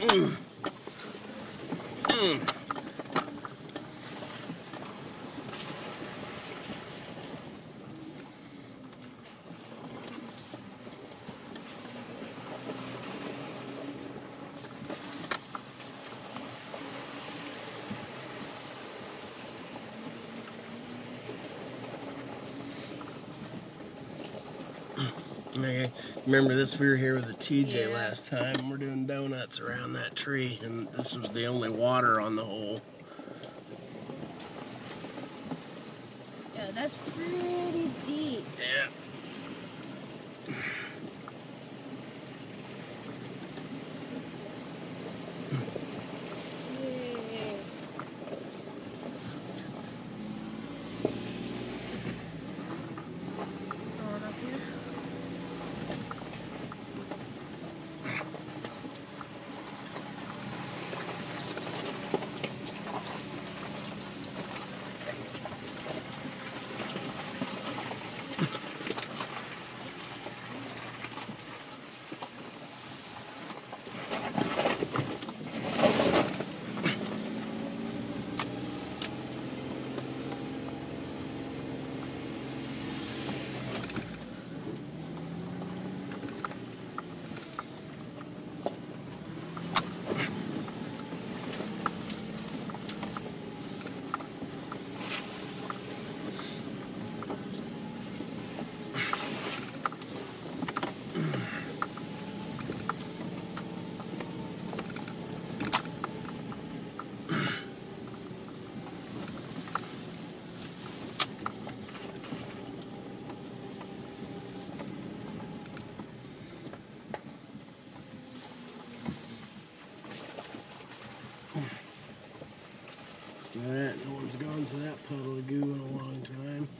Okay. Remember this? We were here with the TJ last time. We're doing donuts around that tree, and this was the only water on the hole. Yeah, that's pretty deep. Yeah. Alright, no one's gone for that puddle of goo in a long time.